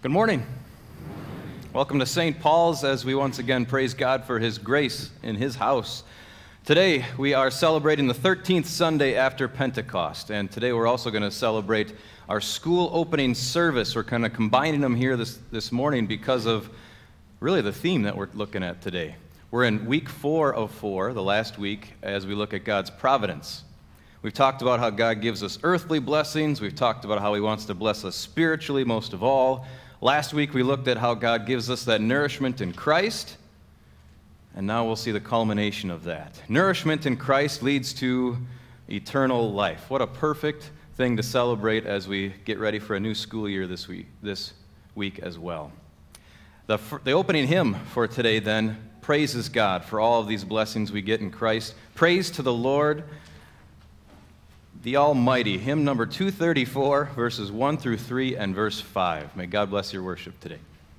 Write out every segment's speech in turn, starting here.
Good morning. Welcome to St. Paul's as we once again praise God for His grace in His house. Today we are celebrating the 13th Sunday after Pentecost, and today we're also going to celebrate our school opening service. We're kind of combining them here this morning because of really the theme that we're looking at today. We're in week 4 of 4, the last week, as we look at God's providence. We've talked about how God gives us earthly blessings. We've talked about how He wants to bless us spiritually most of all. Last week we looked at how God gives us that nourishment in Christ, and now we'll see the culmination of that. Nourishment in Christ leads to eternal life. What a perfect thing to celebrate as we get ready for a new school year this week as well. The opening hymn for today then praises God for all of these blessings we get in Christ. Praise to the Lord, the Almighty, hymn number 234, verses 1 through 3 and verse 5. May God bless your worship today.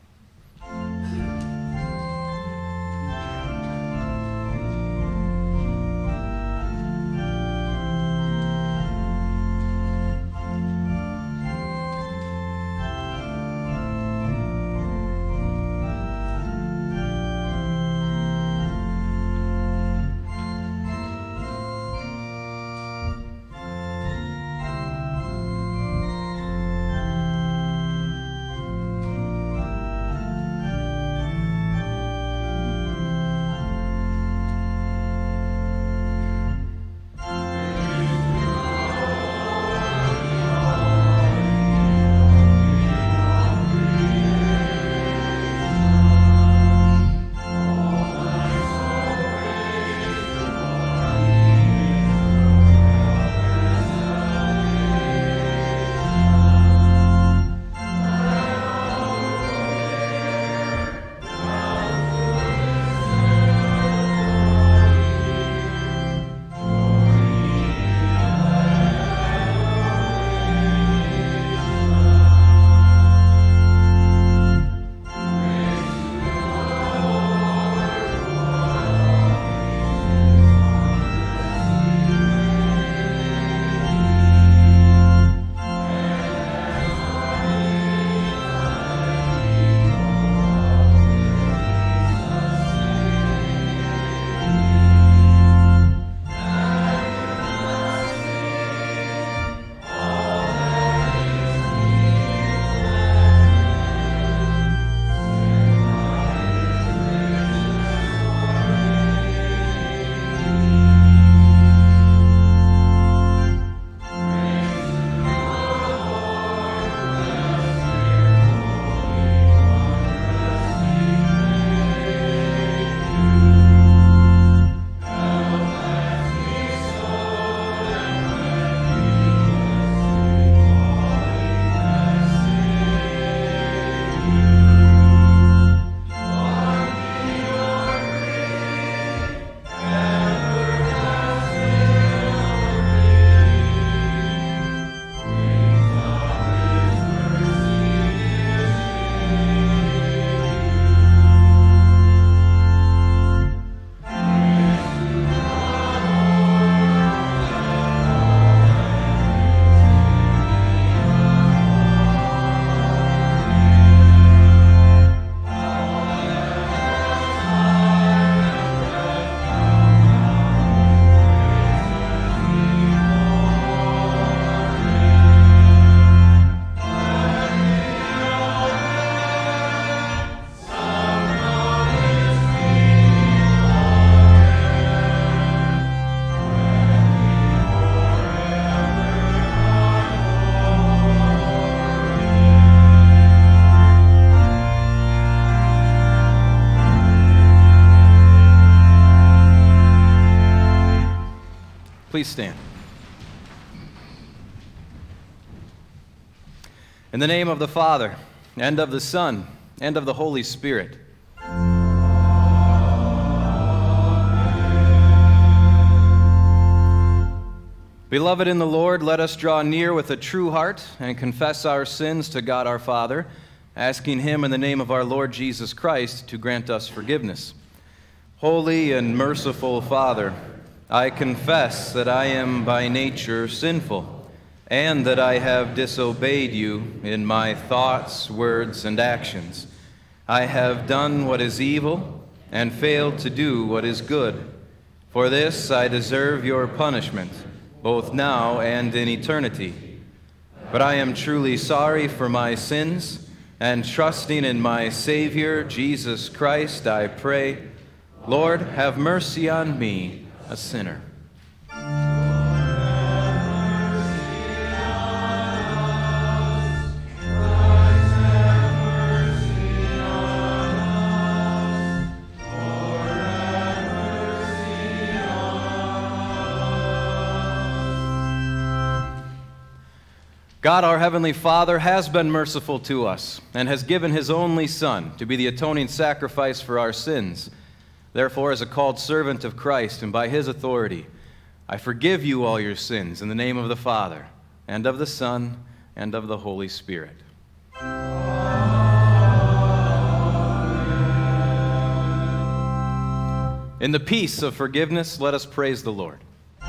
Please stand. In the name of the Father, and of the Son, and of the Holy Spirit. Beloved in the Lord, let us draw near with a true heart and confess our sins to God our Father, asking Him in the name of our Lord Jesus Christ to grant us forgiveness. Holy and merciful Father, I confess that I am by nature sinful. and that I have disobeyed you in my thoughts, words, and actions. I have done what is evil and failed to do what is good. For this I deserve your punishment, both now and in eternity. But I am truly sorry for my sins, and trusting in my Savior, Jesus Christ, I pray, Lord, have mercy on me, a sinner. God, our Heavenly Father, has been merciful to us and has given His only Son to be the atoning sacrifice for our sins. Therefore, as a called servant of Christ and by His authority, I forgive you all your sins in the name of the Father, and of the Son, and of the Holy Spirit. In the peace of forgiveness, let us praise the Lord.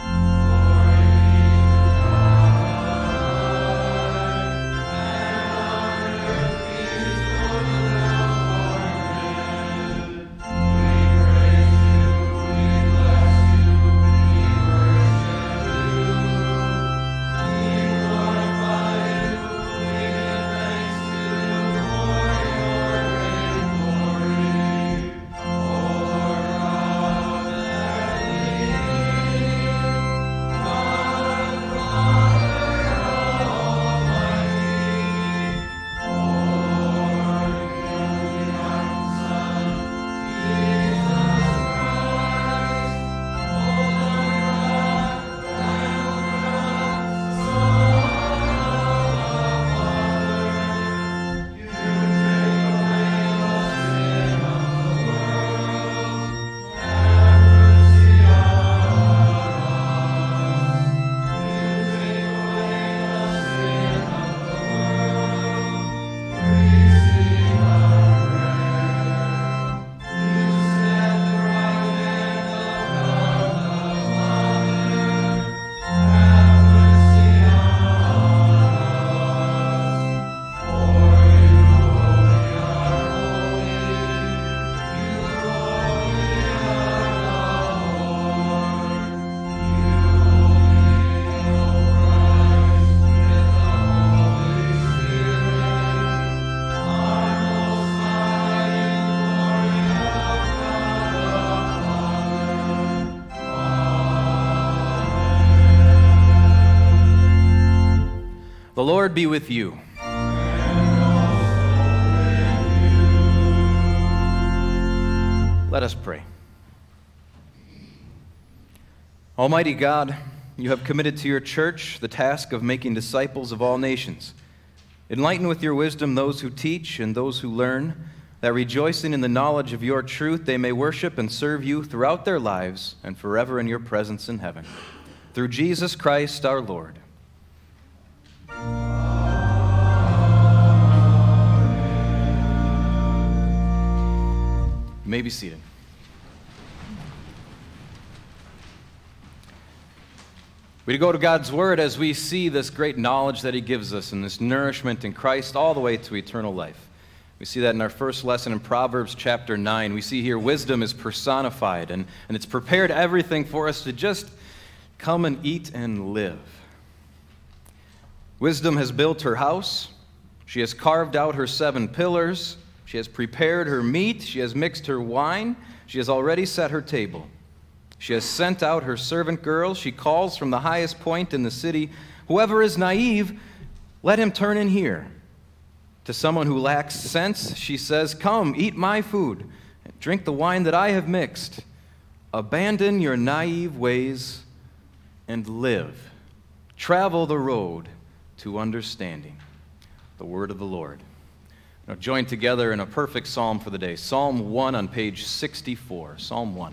The Lord be with you. Let us pray. Almighty God, you have committed to your church the task of making disciples of all nations. Enlighten with your wisdom those who teach and those who learn, that rejoicing in the knowledge of your truth, they may worship and serve you throughout their lives and forever in your presence in heaven. Through Jesus Christ our Lord. You may be seated. We go to God's Word as we see this great knowledge that He gives us and this nourishment in Christ all the way to eternal life. We see that in our first lesson in Proverbs chapter 9. We see here wisdom is personified, and it's prepared everything for us to just come and eat and live. Wisdom has built her house. She has carved out her 7 pillars. She has prepared her meat. She has mixed her wine. She has already set her table. She has sent out her servant girls. She calls from the highest point in the city, "Whoever is naive, let him turn in here." To someone who lacks sense, she says, "Come, eat my food, and drink the wine that I have mixed. Abandon your naive ways and live. Travel the road to understanding." The word of the Lord. Now join together in a perfect psalm for the day. Psalm 1 on page 64. Psalm 1.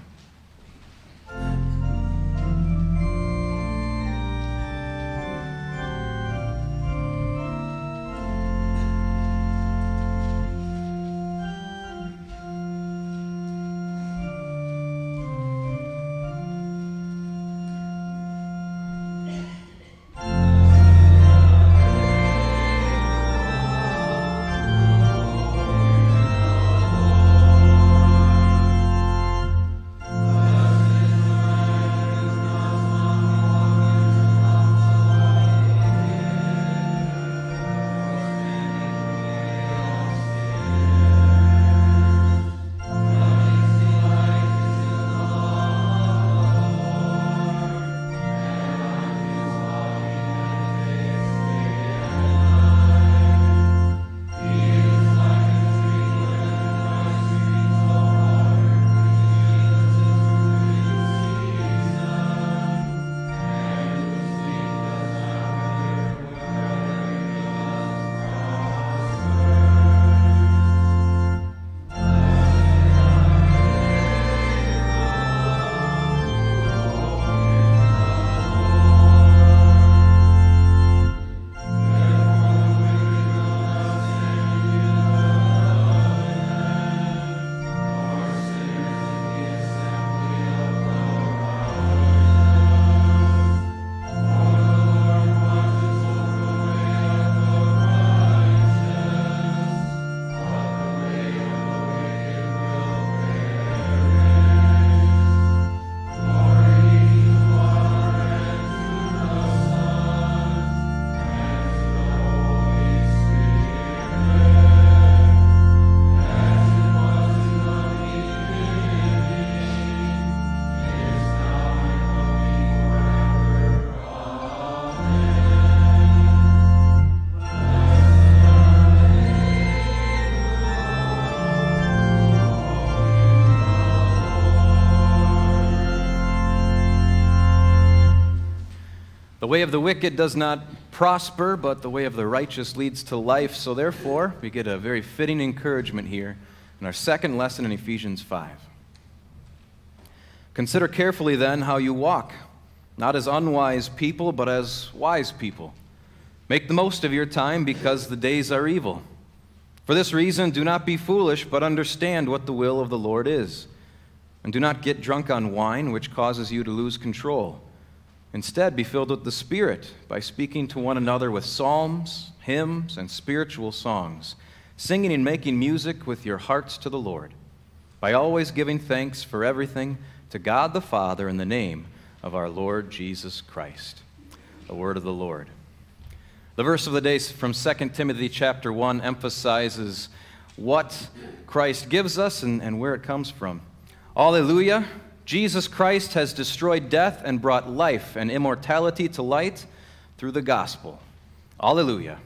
The way of the wicked does not prosper, but the way of the righteous leads to life. So therefore, we get a very fitting encouragement here in our second lesson in Ephesians 5. Consider carefully then how you walk, not as unwise people, but as wise people. Make the most of your time because the days are evil. For this reason, do not be foolish, but understand what the will of the Lord is. And do not get drunk on wine, which causes you to lose control. Instead, be filled with the Spirit by speaking to one another with psalms, hymns, and spiritual songs, singing and making music with your hearts to the Lord, by always giving thanks for everything to God the Father in the name of our Lord Jesus Christ. The word of the Lord. The verse of the day from 2 Timothy chapter 1 emphasizes what Christ gives us and where it comes from. Alleluia! Jesus Christ has destroyed death and brought life and immortality to light through the gospel. Alleluia.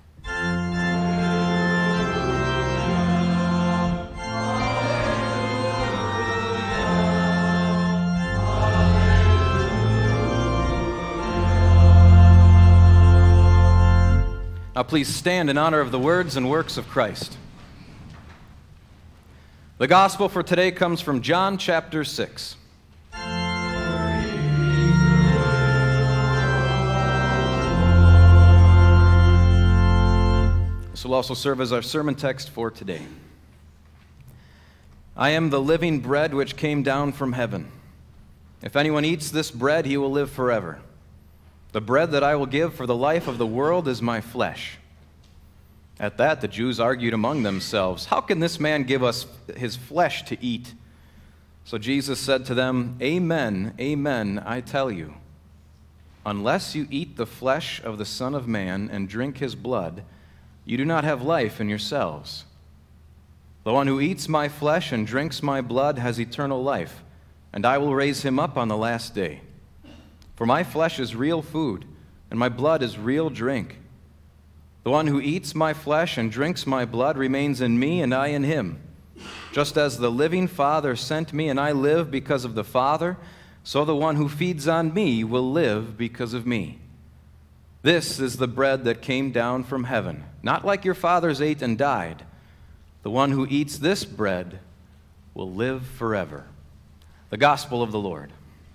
Now please stand in honor of the words and works of Christ. The gospel for today comes from John chapter 6. This will also serve as our sermon text for today. I am the living bread which came down from heaven. If anyone eats this bread, he will live forever. The bread that I will give for the life of the world is my flesh. At that, the Jews argued among themselves, how can this man give us his flesh to eat? So Jesus said to them, Amen, amen, I tell you, unless you eat the flesh of the Son of Man and drink his blood, you do not have life in yourselves. The one who eats my flesh and drinks my blood has eternal life, and I will raise him up on the last day. For my flesh is real food, and my blood is real drink. The one who eats my flesh and drinks my blood remains in me, and I in him. Just as the living Father sent me, and I live because of the Father, so the one who feeds on me will live because of me. This is the bread that came down from heaven, not like your fathers ate and died. The one who eats this bread will live forever. The gospel of the Lord.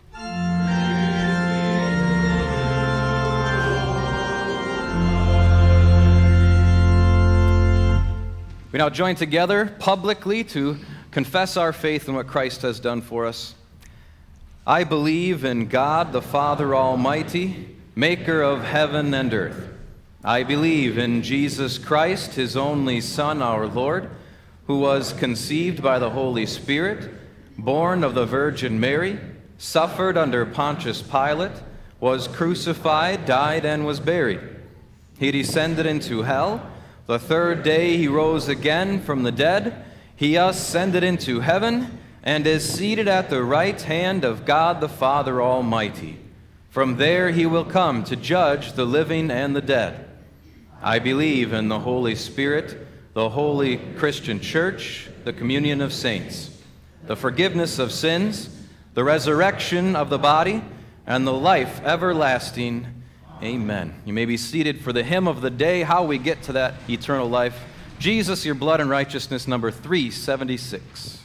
We now join together publicly to confess our faith in what Christ has done for us. I believe in God the Father Almighty, maker of heaven and earth. I believe in Jesus Christ, his only Son, our Lord, who was conceived by the Holy Spirit, born of the Virgin Mary, suffered under Pontius Pilate, was crucified, died, and was buried. He descended into hell. The third day he rose again from the dead. He ascended into heaven and is seated at the right hand of God the Father Almighty. From there he will come to judge the living and the dead. I believe in the Holy Spirit, the holy Christian church, the communion of saints, the forgiveness of sins, the resurrection of the body, and the life everlasting. Amen. You may be seated for the hymn of the day, how we get to that eternal life. Jesus, your blood and righteousness, number 376.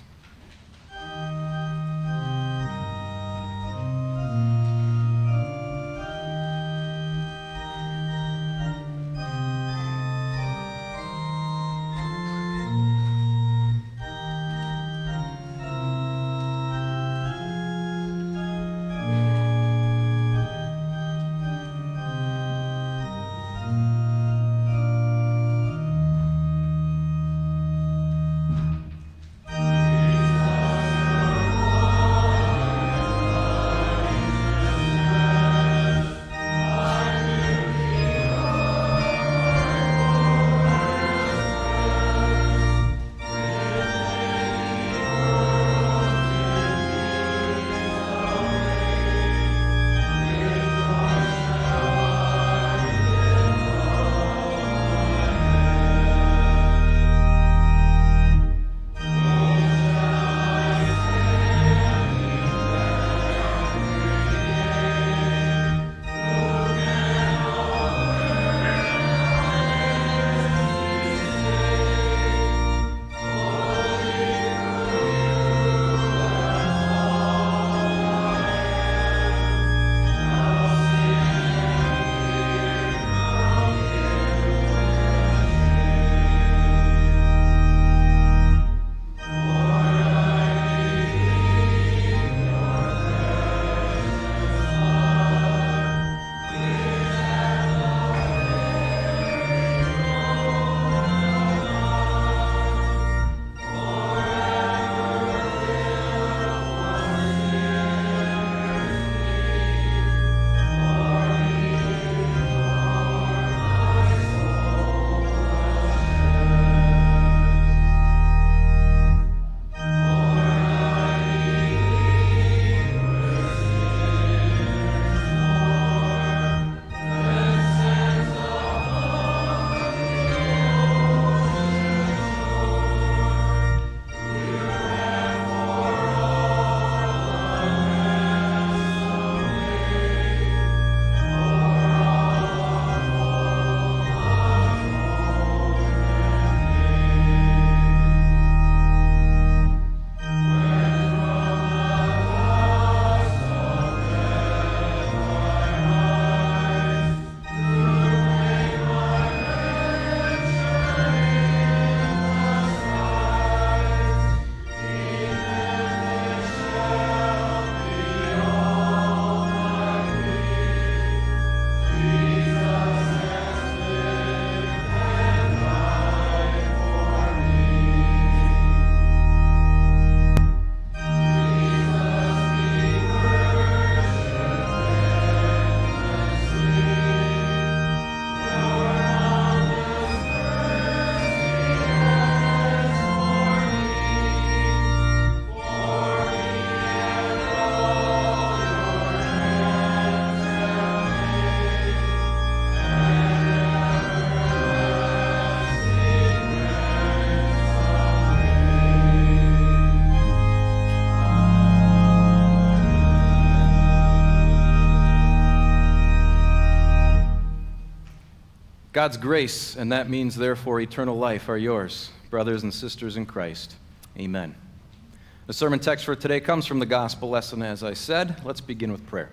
God's grace, and that means, therefore, eternal life, are yours, brothers and sisters in Christ. Amen. The sermon text for today comes from the gospel lesson, as I said. Let's begin with prayer.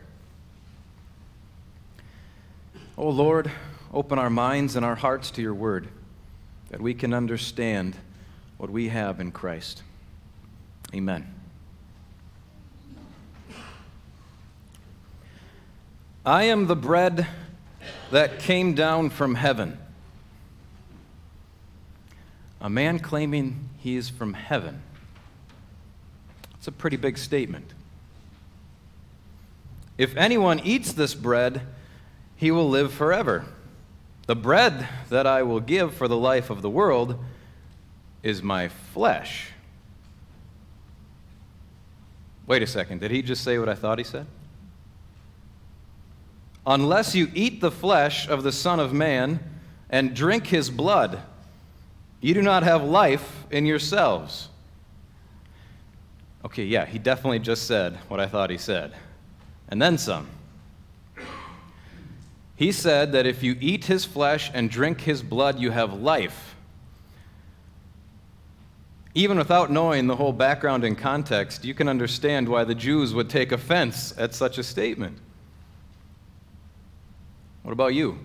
O Lord, open our minds and our hearts to your word, that we can understand what we have in Christ. Amen. I am the bread that came down from heaven. A man claiming he is from heaven. It's a pretty big statement. If anyone eats this bread, he will live forever. The bread that I will give for the life of the world is my flesh. Wait a second, did he just say what I thought he said? Unless you eat the flesh of the Son of Man and drink his blood, you do not have life in yourselves. Okay, yeah, he definitely just said what I thought he said. And then some. He said that if you eat his flesh and drink his blood, you have life. Even without knowing the whole background and context, you can understand why the Jews would take offense at such a statement. What about you?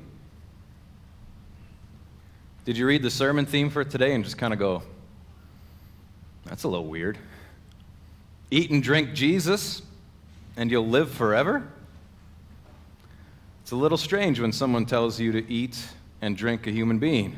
Did you read the sermon theme for today and just kind of go, that's a little weird? Eat and drink Jesus, and you'll live forever? It's a little strange when someone tells you to eat and drink a human being.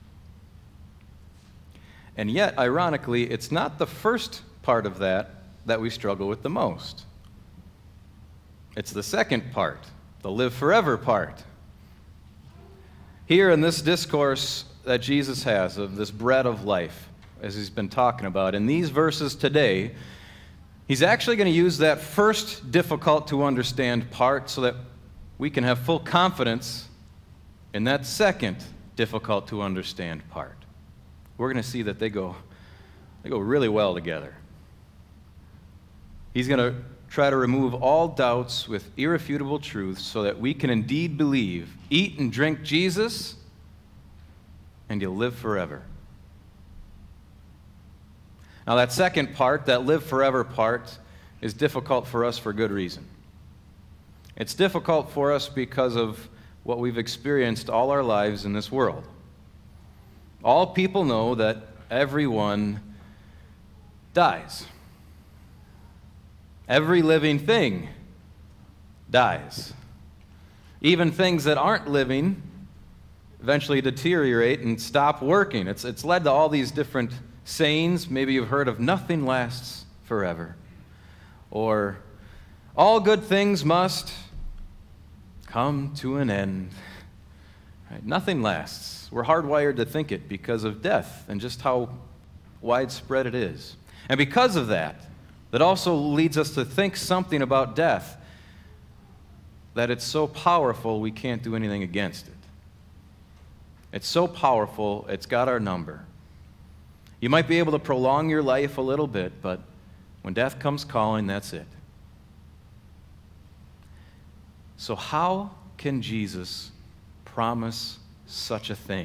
And yet, ironically, it's not the first part of that we struggle with the most. It's the second part, the live forever part. Here in this discourse that Jesus has of this bread of life, as he's been talking about, in these verses today, he's actually going to use that first difficult to understand part so that we can have full confidence in that second difficult to understand part. We're going to see that they go really well together. He's going to try to remove all doubts with irrefutable truths so that we can indeed believe, eat and drink Jesus, and you'll live forever. Now that second part, that live forever part, is difficult for us for good reason. It's difficult for us because of what we've experienced all our lives in this world. All people know that everyone dies. Every living thing dies. Even things that aren't living eventually deteriorate and stop working. It's led to all these different sayings. Maybe you've heard of nothing lasts forever. Or all good things must come to an end. Right? Nothing lasts. We're hardwired to think it because of death and just how widespread it is. And because of that also leads us to think something about death, that it's so powerful we can't do anything against it. It's so powerful, it's got our number. You might be able to prolong your life a little bit, but when death comes calling, that's it. So how can Jesus promise such a thing?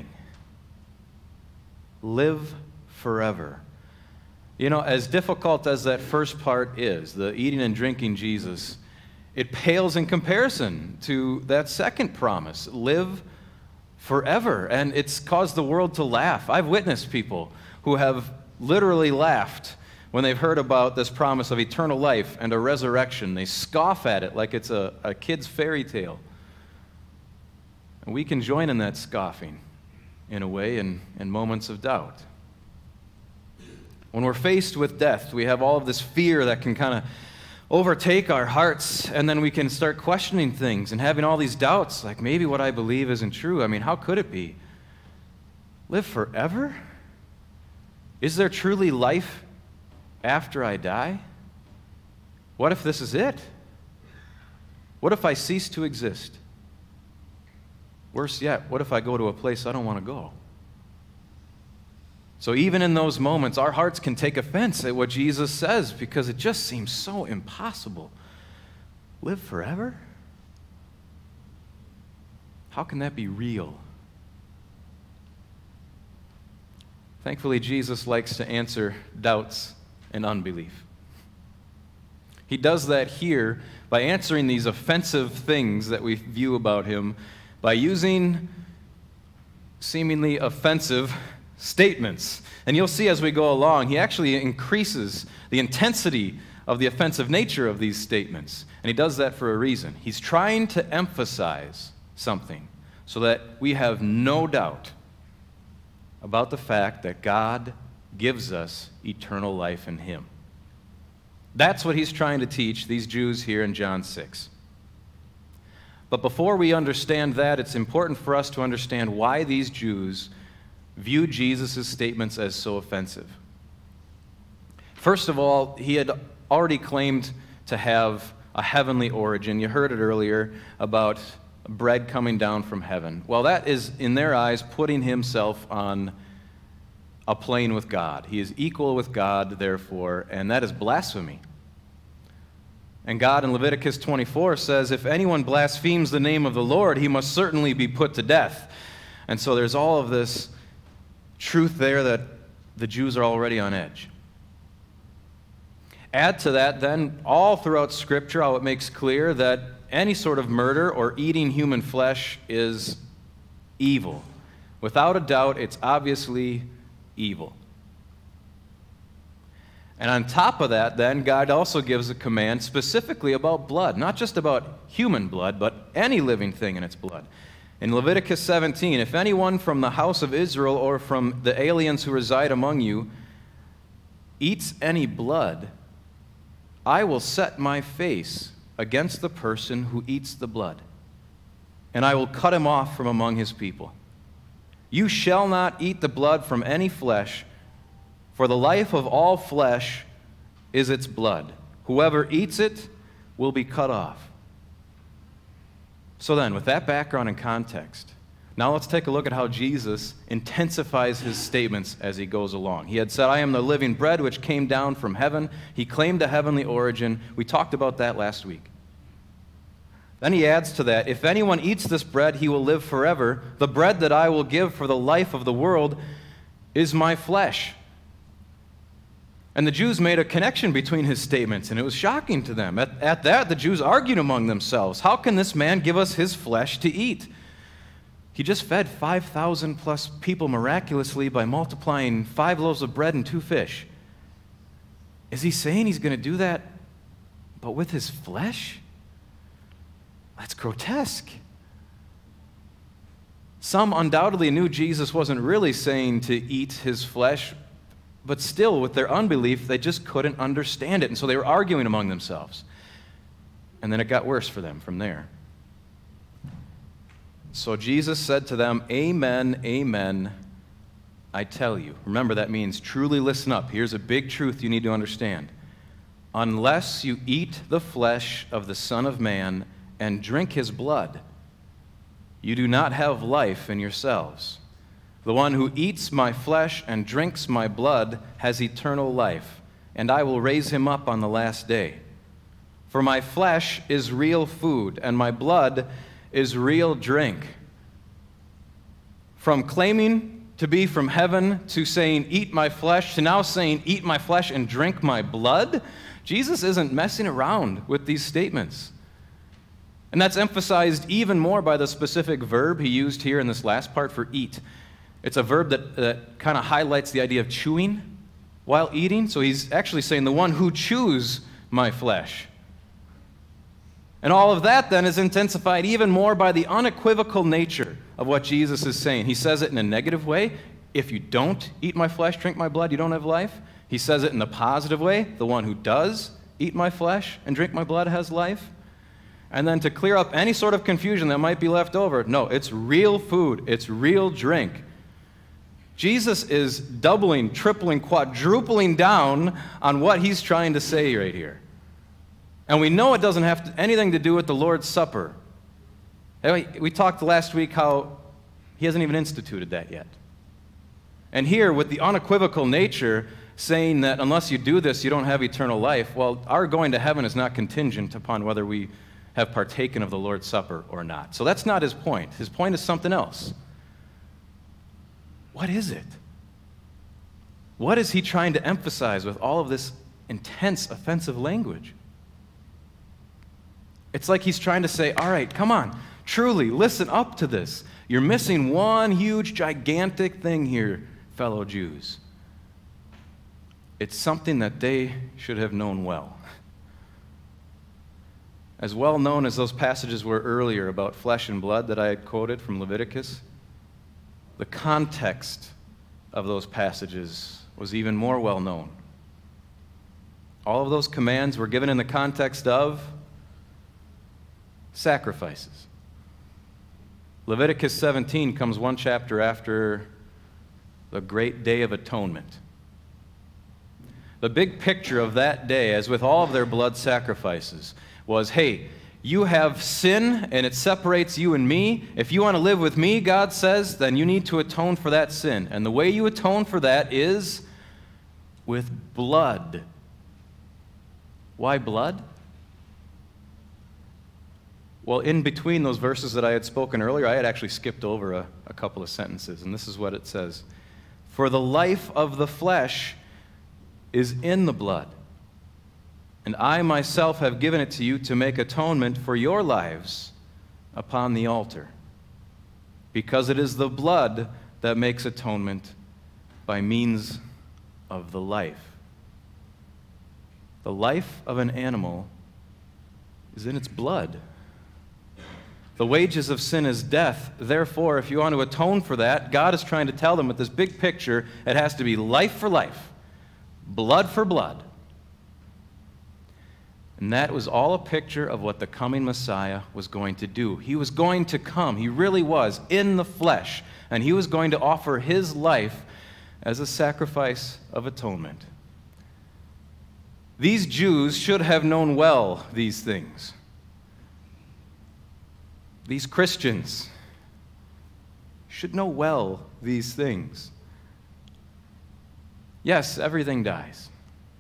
Live forever. You know, as difficult as that first part is, the eating and drinking Jesus, it pales in comparison to that second promise, live forever. And it's caused the world to laugh. I've witnessed people who have literally laughed when they've heard about this promise of eternal life and a resurrection. They scoff at it like it's a kid's fairy tale. And we can join in that scoffing, in a way, in moments of doubt. When we're faced with death, we have all of this fear that can kind of overtake our hearts, and then we can start questioning things and having all these doubts, like maybe what I believe isn't true. I mean, how could it be? Live forever? Is there truly life after I die? What if this is it? What if I cease to exist? Worse yet, what if I go to a place I don't want to go? So even in those moments, our hearts can take offense at what Jesus says because it just seems so impossible. Live forever? How can that be real Thankfully, Jesus likes to answer doubts and unbelief. He does that here by answering these offensive things that we view about him by using seemingly offensive statements. And you'll see as we go along, he actually increases the intensity of the offensive nature of these statements. And he does that for a reason. He's trying to emphasize something so that we have no doubt about the fact that God gives us eternal life in him. That's what he's trying to teach these Jews here in John 6. But before we understand that, it's important for us to understand why these Jews view Jesus' statements as so offensive. First of all, he had already claimed to have a heavenly origin. You heard it earlier about bread coming down from heaven. Well, that is, in their eyes, putting himself on a plane with God. He is equal with God, therefore, and that is blasphemy. And God in Leviticus 24 says, if anyone blasphemes the name of the Lord, he must certainly be put to death. And so there's all of this truth there that the Jews are already on edge. Add to that, then, all throughout Scripture, how it makes clear that any sort of murder or eating human flesh is evil. Without a doubt, it's obviously evil. And on top of that, then, God also gives a command specifically about blood, not just about human blood, but any living thing in its blood. In Leviticus 17, if anyone from the house of Israel or from the aliens who reside among you eats any blood, I will set my face against the person who eats the blood, and I will cut him off from among his people. You shall not eat the blood from any flesh, for the life of all flesh is its blood. Whoever eats it will be cut off. So then, with that background and context, now let's take a look at how Jesus intensifies his statements as he goes along. He had said, I am the living bread which came down from heaven. He claimed a heavenly origin. We talked about that last week. Then he adds to that, if anyone eats this bread, he will live forever. The bread that I will give for the life of the world is my flesh. And the Jews made a connection between his statements, and it was shocking to them. At that, the Jews argued among themselves, how can this man give us his flesh to eat? He just fed 5,000 plus people miraculously by multiplying 5 loaves of bread and 2 fish. Is he saying he's going to do that, but with his flesh? That's grotesque. Some undoubtedly knew Jesus wasn't really saying to eat his flesh, but still, with their unbelief, they just couldn't understand it, and so they were arguing among themselves. And then it got worse for them from there. So Jesus said to them, Amen, amen, I tell you. Remember, that means truly listen up. Here's a big truth you need to understand. Unless you eat the flesh of the Son of Man and drink his blood, you do not have life in yourselves. The one who eats my flesh and drinks my blood has eternal life, and I will raise him up on the last day. For my flesh is real food, and my blood is real drink. From claiming to be from heaven to saying, eat my flesh, to now saying, eat my flesh and drink my blood, Jesus isn't messing around with these statements. And that's emphasized even more by the specific verb he used here in this last part for eat. It's a verb that kind of highlights the idea of chewing while eating. So he's actually saying the one who chews my flesh. And all of that then is intensified even more by the unequivocal nature of what Jesus is saying. He says it in a negative way. If you don't eat my flesh, drink my blood, you don't have life. He says it in the positive way. The one who does eat my flesh and drink my blood has life. And then to clear up any sort of confusion that might be left over, no, it's real food. It's real drink. Jesus is doubling, tripling, quadrupling down on what he's trying to say right here. And we know it doesn't have anything to do with the Lord's Supper. We talked last week how he hasn't even instituted that yet. And here, with the unequivocal nature, saying that unless you do this, you don't have eternal life, well, our going to heaven is not contingent upon whether we have partaken of the Lord's Supper or not. So that's not his point. His point is something else. What is it? What is he trying to emphasize with all of this intense, offensive language? It's like he's trying to say, all right, come on, truly, listen up to this. You're missing one huge, gigantic thing here, fellow Jews. It's something that they should have known well. As well known as those passages were earlier about flesh and blood that I had quoted from Leviticus, the context of those passages was even more well known. All of those commands were given in the context of sacrifices. Leviticus 17 comes one chapter after the great day of atonement. The big picture of that day, as with all of their blood sacrifices, was, hey, you have sin and it separates you and me. If you want to live with me, God says, then you need to atone for that sin. And the way you atone for that is with blood. Why blood? Well, in between those verses that I had spoken earlier, I had actually skipped over a couple of sentences, and this is what it says. For the life of the flesh is in the blood, and I myself have given it to you to make atonement for your lives upon the altar, because it is the blood that makes atonement by means of the life. The life of an animal is in its blood. The wages of sin is death. Therefore, if you want to atone for that, God is trying to tell them with this big picture, it has to be life for life, blood for blood. And that was all a picture of what the coming Messiah was going to do. He was going to come, he really was, in the flesh, and he was going to offer his life as a sacrifice of atonement. These Jews should have known well these things. These Christians should know well these things. Yes, everything dies.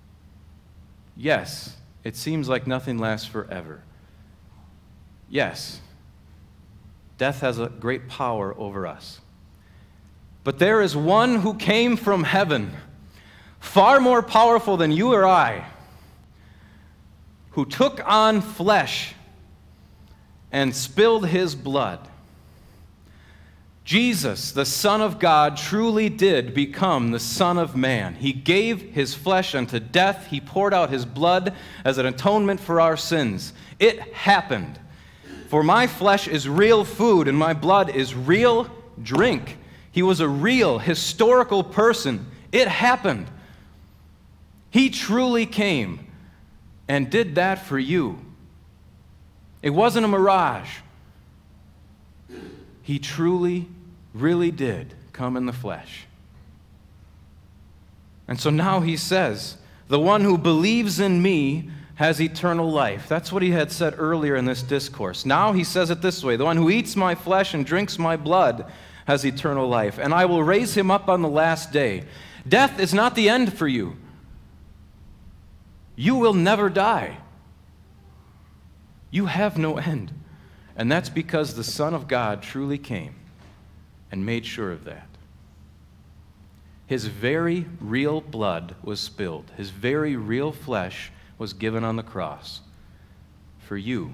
Yes, it seems like nothing lasts forever. Yes, death has a great power over us. But there is one who came from heaven, far more powerful than you or I, who took on flesh and spilled his blood. Jesus, the Son of God, truly did become the Son of Man. He gave his flesh unto death. He poured out his blood as an atonement for our sins. It happened. For my flesh is real food and my blood is real drink. He was a real, historical person. It happened. He truly came and did that for you. It wasn't a mirage. He truly, really did come in the flesh. And so now he says, the one who believes in me has eternal life. That's what he had said earlier in this discourse. Now he says it this way, the one who eats my flesh and drinks my blood has eternal life, and I will raise him up on the last day. Death is not the end for you. You will never die. You have no end. And that's because the Son of God truly came and made sure of that. His very real blood was spilled. His very real flesh was given on the cross for you.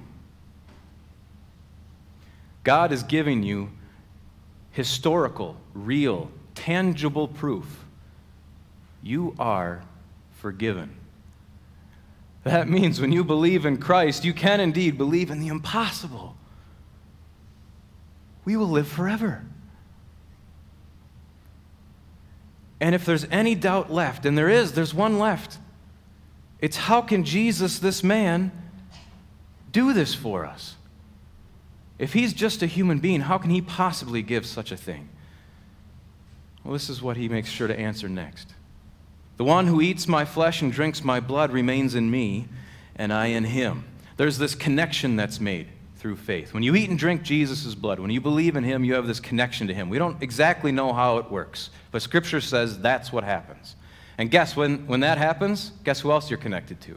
God is giving you historical, real, tangible proof. You are forgiven. That means when you believe in Christ, you can indeed believe in the impossible. We will live forever. And if there's any doubt left, and there's one left, it's how can Jesus, this man, do this for us? If he's just a human being, how can he possibly give such a thing? Well, this is what he makes sure to answer next. The one who eats my flesh and drinks my blood remains in me, and I in him. There's this connection that's made through faith. When you eat and drink Jesus' blood, when you believe in him, you have this connection to him. We don't exactly know how it works, but Scripture says that's what happens. And guess when that happens, guess who else you're connected to?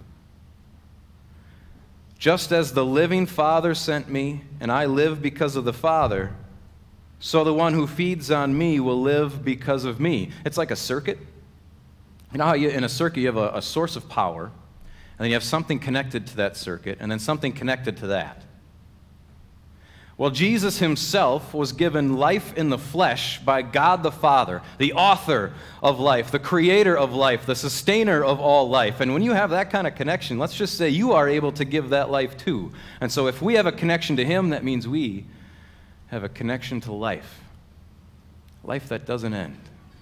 Just as the living Father sent me, and I live because of the Father, so the one who feeds on me will live because of me. It's like a circuit. You know how in a circuit you have a source of power, and then you have something connected to that circuit, and then something connected to that. Well, Jesus himself was given life in the flesh by God the Father, the author of life, the creator of life, the sustainer of all life. And when you have that kind of connection, let's just say you are able to give that life too. And so if we have a connection to him, that means we have a connection to life. Life that doesn't end.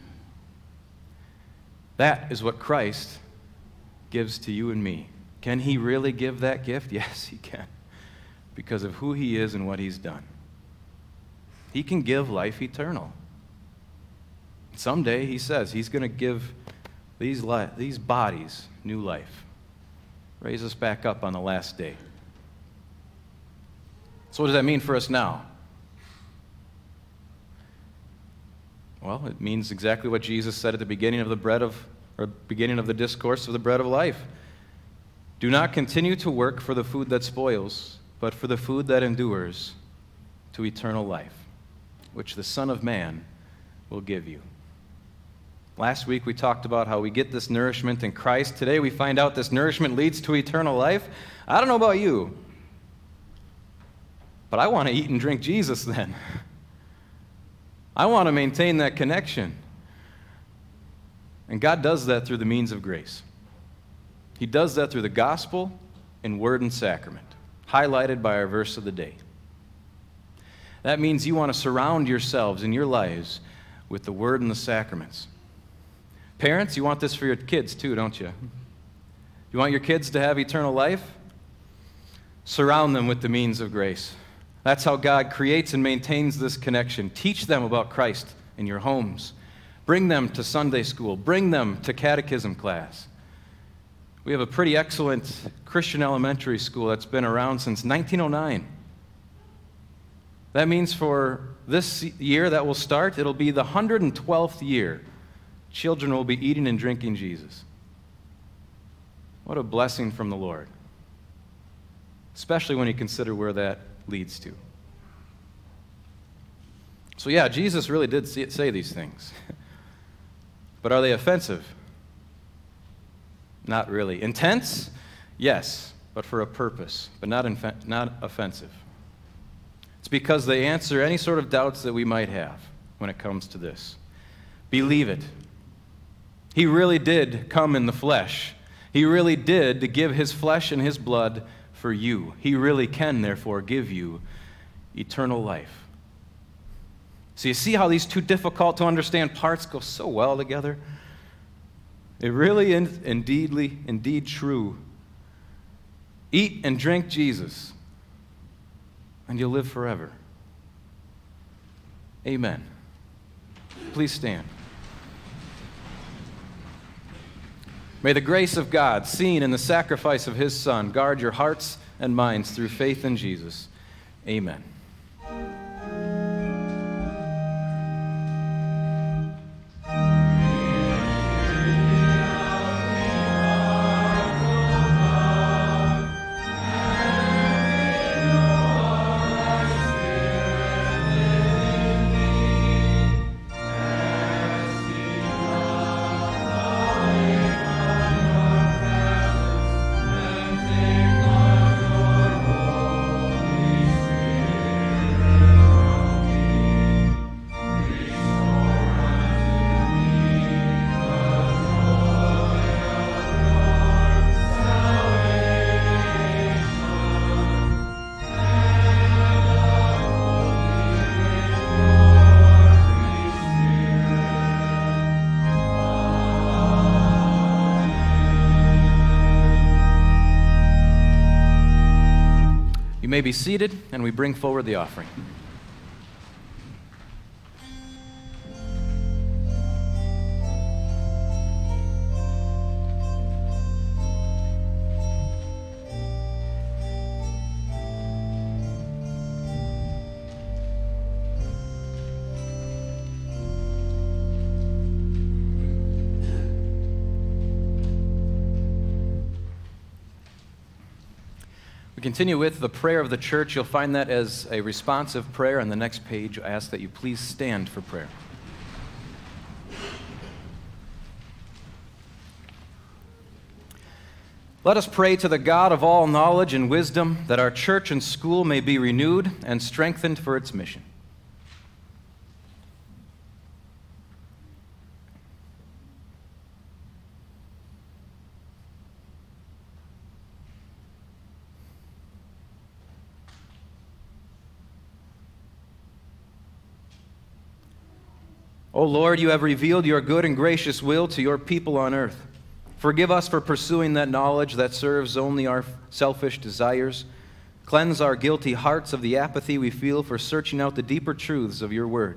That is what Christ gives to you and me. Can he really give that gift? Yes, he can. Because of who he is and what he's done. He can give life eternal. Someday, he says, he's going to give these bodies new life. Raise us back up on the last day. So what does that mean for us now? Well, it means exactly what Jesus said at the beginning of the discourse of the bread of life. Do not continue to work for the food that spoils, but for the food that endures to eternal life, which the Son of Man will give you. Last week we talked about how we get this nourishment in Christ. Today we find out this nourishment leads to eternal life. I don't know about you, but I want to eat and drink Jesus then. I want to maintain that connection. And God does that through the means of grace. He does that through the gospel and word and sacrament, highlighted by our verse of the day. That means you want to surround yourselves in your lives with the word and the sacraments. Parents, you want this for your kids too, don't you? You want your kids to have eternal life? Surround them with the means of grace. That's how God creates and maintains this connection. Teach them about Christ in your homes. Bring them to Sunday school. Bring them to catechism class. We have a pretty excellent Christian elementary school that's been around since 1909. That means for this year that will start, it'll be the 112th year. Children will be eating and drinking Jesus. What a blessing from the Lord. Especially when you consider where that leads to. So yeah, Jesus really did say these things. But are they offensive? Not really. Intense? Yes, but for a purpose, but not offensive. It's because they answer any sort of doubts that we might have when it comes to this. Believe it. He really did come in the flesh. He really did to give his flesh and his blood for you. He really can, therefore, give you eternal life. So you see how these two difficult to understand parts go so well together? It really is indeed true. Eat and drink Jesus, and you'll live forever. Amen. Please stand. May the grace of God, seen in the sacrifice of his Son, guard your hearts and minds through faith in Jesus. Amen. You may be seated, and we bring forward the offering. Continue with the prayer of the church. You'll find that as a responsive prayer on the next page. I ask that you please stand for prayer. Let us pray to the God of all knowledge and wisdom that our church and school may be renewed and strengthened for its mission. O Lord, you have revealed your good and gracious will to your people on earth. Forgive us for pursuing that knowledge that serves only our selfish desires. Cleanse our guilty hearts of the apathy we feel for searching out the deeper truths of your word.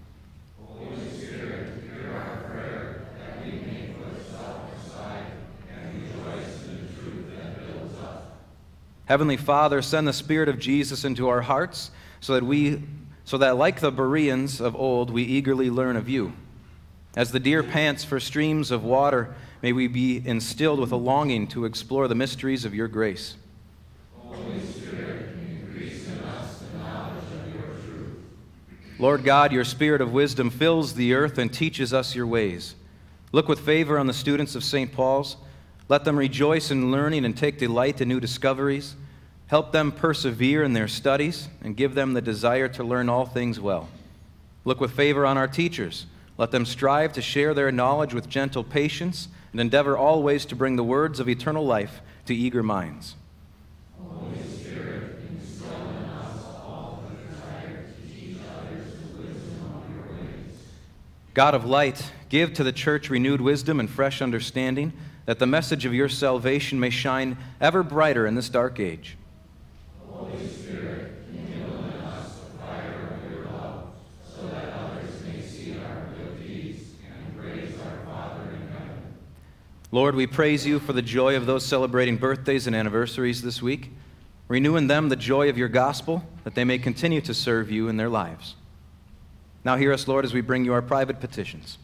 Holy Spirit, hear our prayer that we may put self aside and rejoice in the truth that builds us. Heavenly Father, send the Spirit of Jesus into our hearts so that like the Bereans of old, we eagerly learn of you. As the deer pants for streams of water, may we be instilled with a longing to explore the mysteries of your grace. Holy Spirit, increase in us the knowledge of your truth. Lord God, your Spirit of wisdom fills the earth and teaches us your ways. Look with favor on the students of St. Paul's. Let them rejoice in learning and take delight in new discoveries. Help them persevere in their studies and give them the desire to learn all things well. Look with favor on our teachers. Let them strive to share their knowledge with gentle patience and endeavor always to bring the words of eternal life to eager minds. Holy Spirit, instill in us all the desire to teach others the wisdom of your ways. God of light, give to the church renewed wisdom and fresh understanding, that the message of your salvation may shine ever brighter in this dark age. Holy Spirit, kindle in us the fire of your love, so that others may see our good deeds and praise our Father in heaven. Lord, we praise you for the joy of those celebrating birthdays and anniversaries this week. Renew in them the joy of your gospel, that they may continue to serve you in their lives. Now hear us, Lord, as we bring you our private petitions.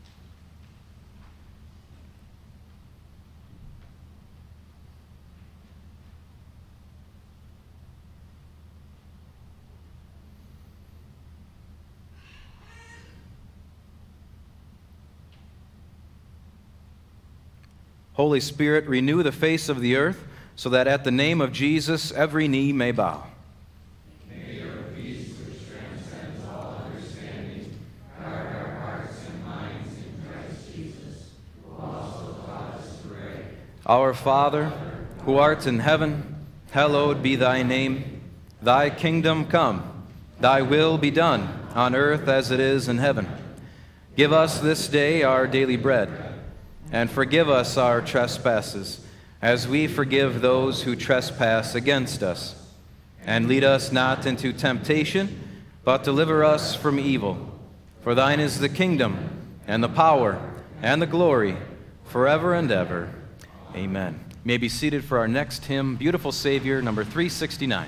Holy Spirit, renew the face of the earth, so that at the name of Jesus every knee may bow. May your peace, which transcends all understanding, guard our hearts and minds in Christ Jesus, who also taught us to pray. Our Father, who art in heaven, hallowed be thy name. Thy kingdom come, thy will be done, on earth as it is in heaven. Give us this day our daily bread, and forgive us our trespasses, as we forgive those who trespass against us. And lead us not into temptation, but deliver us from evil. For thine is the kingdom, and the power, and the glory, forever and ever. Amen. You may be seated for our next hymn, Beautiful Savior, number 369.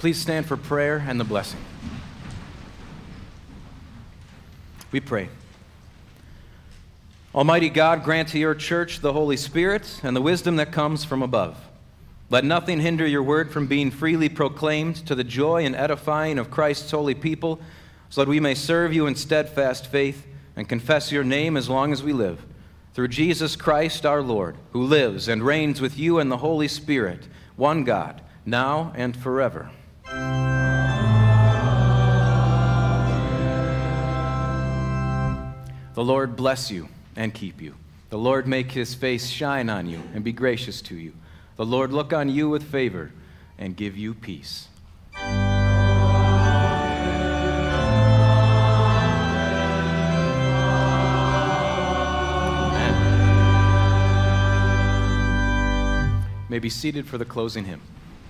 Please stand for prayer and the blessing. We pray. Almighty God, grant to your church the Holy Spirit and the wisdom that comes from above. Let nothing hinder your word from being freely proclaimed to the joy and edifying of Christ's holy people, so that we may serve you in steadfast faith and confess your name as long as we live. Through Jesus Christ our Lord, who lives and reigns with you and the Holy Spirit, one God, now and forever. The Lord bless you and keep you. The Lord make his face shine on you and be gracious to you. The Lord look on you with favor and give you peace. Amen. You may be seated for the closing hymn.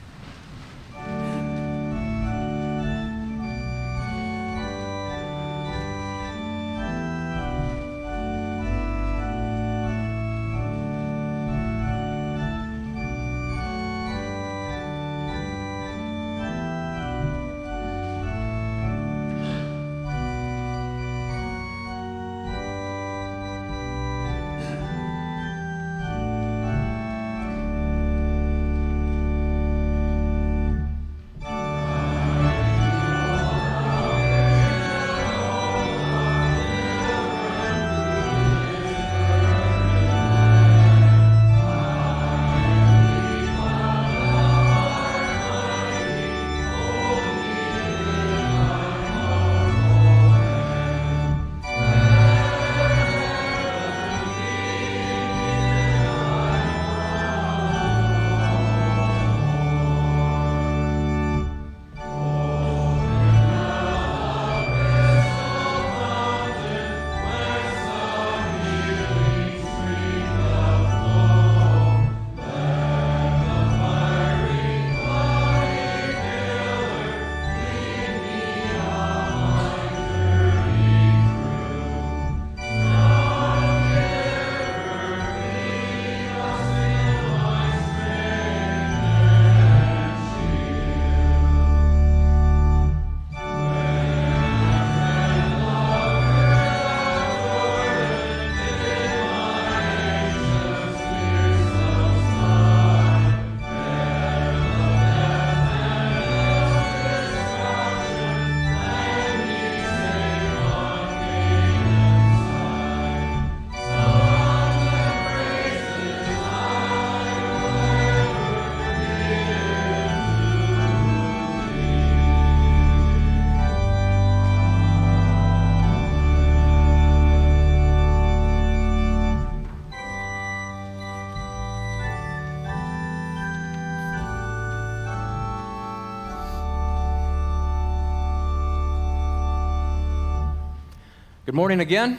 Good morning again.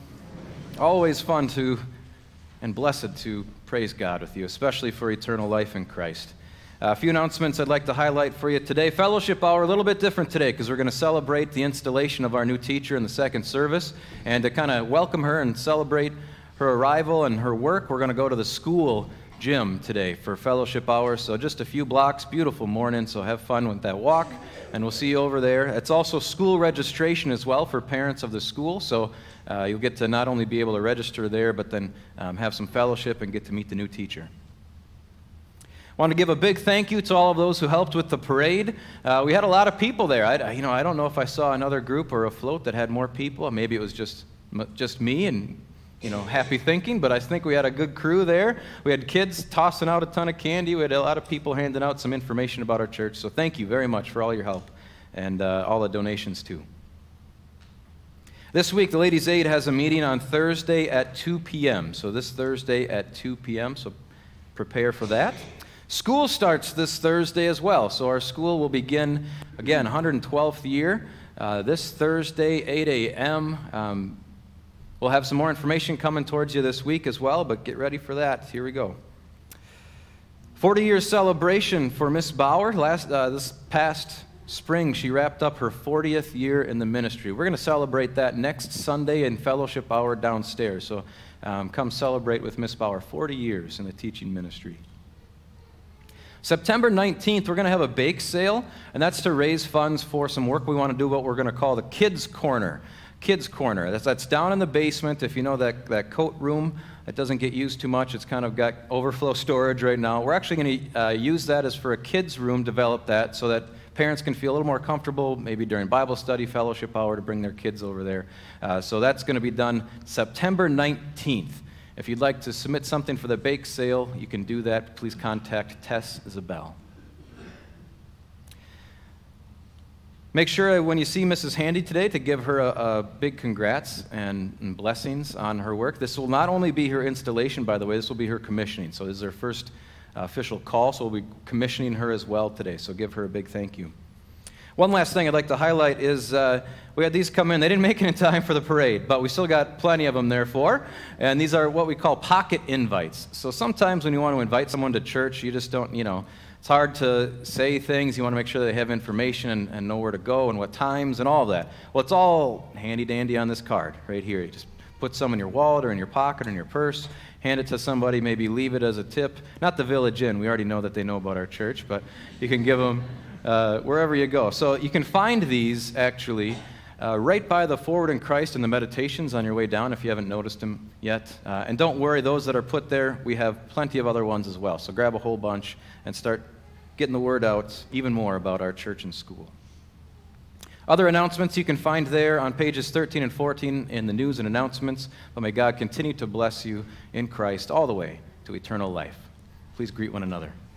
Always fun to and blessed to praise God with you, especially for eternal life in Christ. A few announcements I'd like to highlight for you today. Fellowship hour, a little bit different today because we're going to celebrate the installation of our new teacher in the second service. And to kind of welcome her and celebrate her arrival and her work, we're going to go to the school gym today for fellowship hour. So just a few blocks, beautiful morning, so have fun with that walk. And we'll see you over there. It's also school registration as well for parents of the school, so you'll get to not only be able to register there, but then have some fellowship and get to meet the new teacher. I want to give a big thank you to all of those who helped with the parade. We had a lot of people there. I don't know if I saw another group or a float that had more people. Maybe it was just me and happy thinking, but I think we had a good crew there. We had kids tossing out a ton of candy. We had a lot of people handing out some information about our church. So thank you very much for all your help and all the donations too. This week, the Ladies' Aid has a meeting on Thursday at 2 p.m. So this Thursday at 2 p.m., so prepare for that. School starts this Thursday as well. So our school will begin, again, 112th year, this Thursday, 8 a.m., We'll have some more information coming towards you this week as well, but get ready for that. Here we go. 40-year celebration for Miss Bauer. This past spring, she wrapped up her 40th year in the ministry. We're going to celebrate that next Sunday in fellowship hour downstairs. So come celebrate with Miss Bauer, 40 years in the teaching ministry. September 19th, we're going to have a bake sale, and that's to raise funds for some work we want to do, what we're going to call the Kids Corner. Kids Corner. That's down in the basement. If you know that coat room that doesn't get used too much, it's kind of got overflow storage right now. We're actually going to use that as for a kids' room, develop that so that parents can feel a little more comfortable, maybe during Bible study, fellowship hour, to bring their kids over there. So that's going to be done September 19th. If you'd like to submit something for the bake sale, you can do that. Please contact Tess Isabel. Make sure when you see Mrs. Handy today to give her a big congrats and blessings on her work. This will not only be her installation, by the way, this will be her commissioning. So this is her first official call, so we'll be commissioning her as well today. So give her a big thank you. One last thing I'd like to highlight is we had these come in. They didn't make it in time for the parade, but we still got plenty of them therefore. And these are what we call pocket invites. So sometimes when you want to invite someone to church, you just don't, it's hard to say things. You want to make sure they have information and know where to go and what times and all that. Well, it's all handy-dandy on this card right here. You just put some in your wallet or in your pocket or in your purse, hand it to somebody, maybe leave it as a tip. Not the Village Inn. We already know that they know about our church, but you can give them wherever you go. So you can find these actually right by the Forward in Christ and the meditations on your way down if you haven't noticed them yet. And don't worry, those that are put there, we have plenty of other ones as well. So grab a whole bunch and start getting the word out even more about our church and school. Other announcements you can find there on pages 13 and 14 in the news and announcements. But may God continue to bless you in Christ all the way to eternal life. Please greet one another.